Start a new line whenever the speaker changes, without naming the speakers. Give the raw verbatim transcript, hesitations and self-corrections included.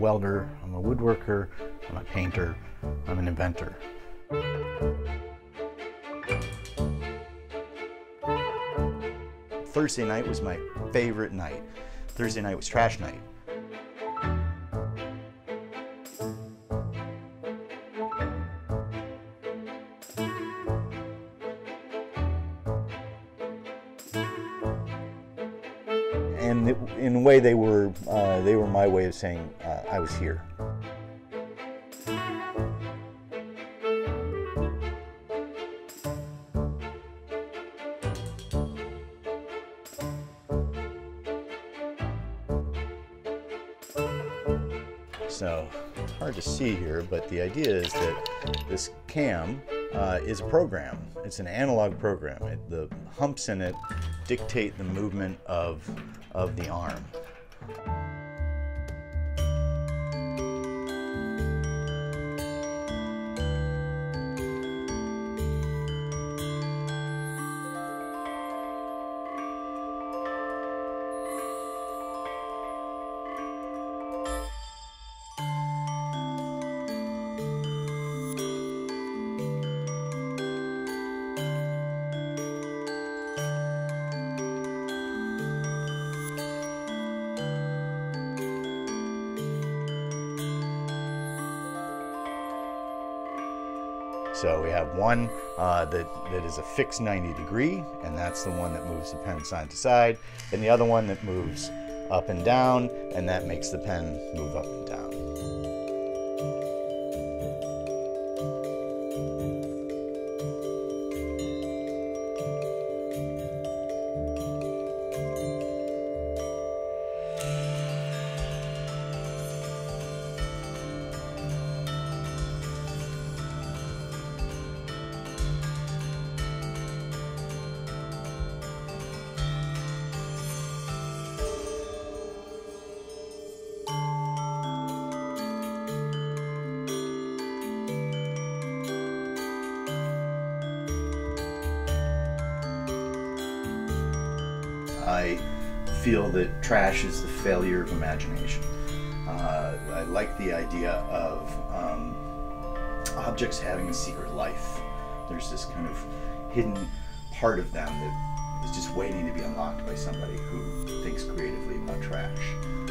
welder, I'm a woodworker, I'm a painter, I'm an inventor. Thursday night was my favorite night. Thursday night was trash night. And it, in a way, they were uh, they were my way of saying uh, I was here. So, hard to see here, but the idea is that this cam uh, is a program. It's an analog program. It, the humps in it dictate the movement of, of the arm. So we have one uh, that, that is a fixed ninety degree, and that's the one that moves the pen side to side, and the other one that moves up and down, and that makes the pen move up and down. I feel that trash is the failure of imagination. Uh, I like the idea of um, objects having a secret life. There's this kind of hidden part of them that is just waiting to be unlocked by somebody who thinks creatively about trash.